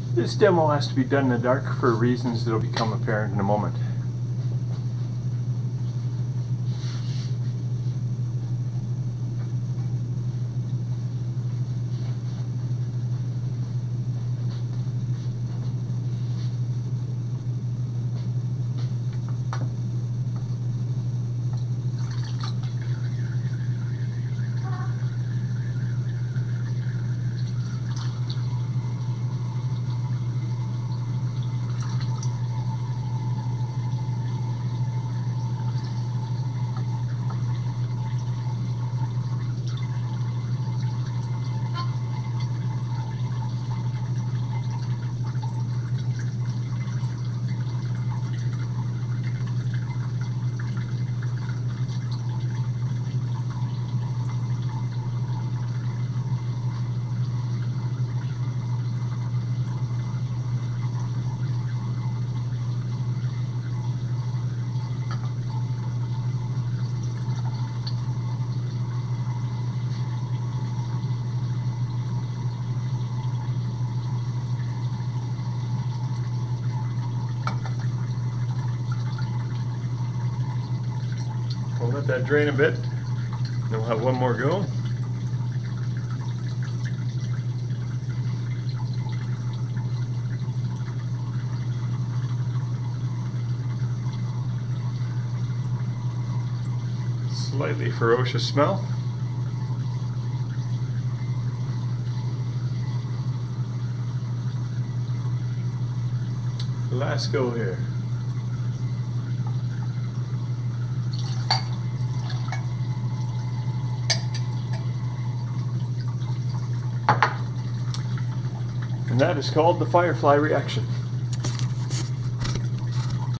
This demo has to be done in the dark for reasons that will become apparent in a moment. We'll let that drain a bit, then we'll have one more go. Slightly ferocious smell. Last go here. And that is called the firefly reaction.